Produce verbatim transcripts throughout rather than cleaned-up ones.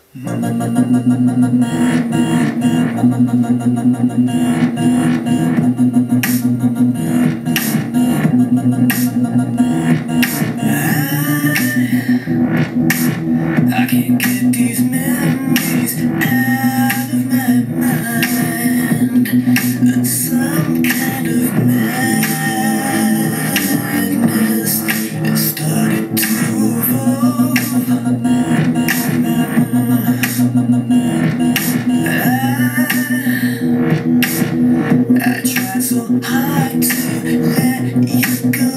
I can't get these memories out of my mind. It's some kind of madness. It started to evolve. I, I tried so hard to let you go,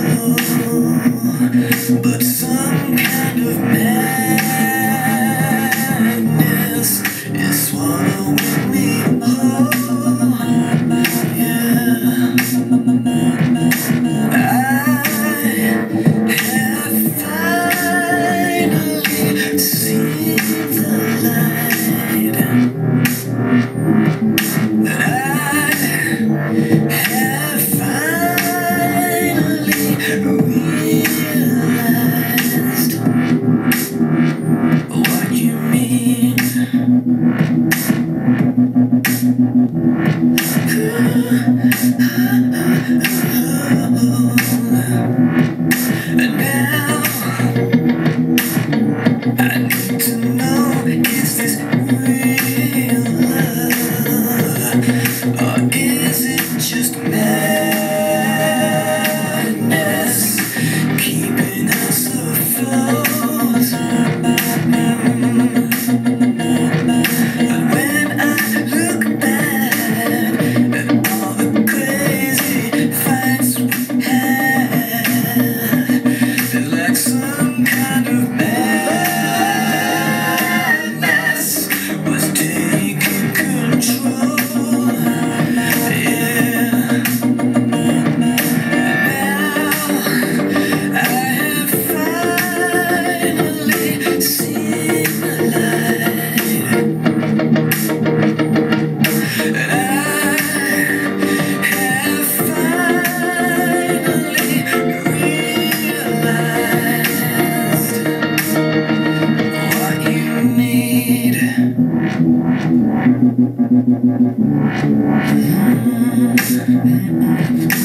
but some kind of madness is swallowing me whole. Yeah, I have finally seen the light. I have finally realized what you mean. And now I need to know, is this real love, or is it just madness keeping us afloat? And when I look back at all the crazy fights we had, there's like some kind of madness was taking control. Yeah. I have finally seen the light, and I have finally realized what you need. Mm-hmm.